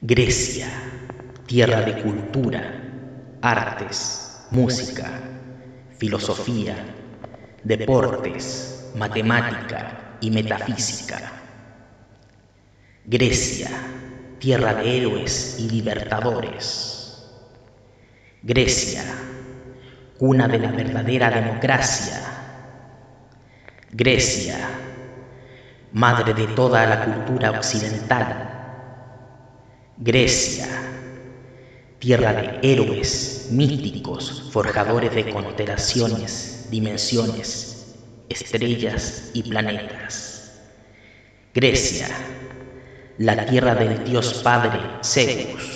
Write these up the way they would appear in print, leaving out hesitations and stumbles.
Grecia, tierra de cultura, artes, música, filosofía, deportes, matemática y metafísica. Grecia, tierra de héroes y libertadores. Grecia, cuna de la verdadera democracia. Grecia, madre de toda la cultura occidental. Grecia, tierra de héroes místicos, forjadores de constelaciones, dimensiones, estrellas y planetas. Grecia, la tierra del dios padre Zeus.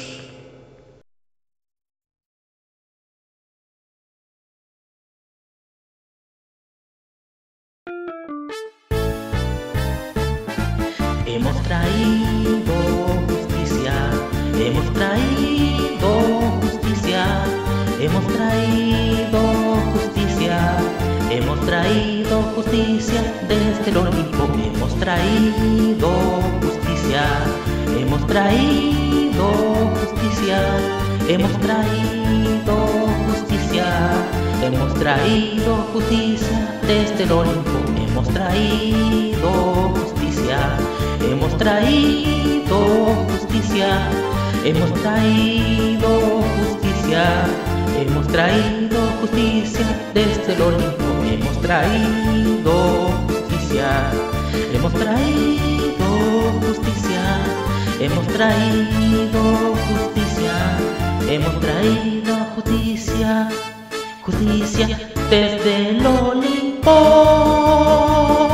Hemos traído justicia, hemos traído justicia, hemos traído justicia, hemos traído justicia desde el Olimpo, hemos traído justicia, hemos traído justicia, hemos traído justicia, hemos traído justicia desde el Olimpo, hemos traído justicia. Hemos traído justicia, hemos traído justicia, hemos traído justicia desde el Olimpo, hemos traído justicia, hemos traído justicia, hemos traído justicia, hemos traído justicia, justicia desde el Olimpo.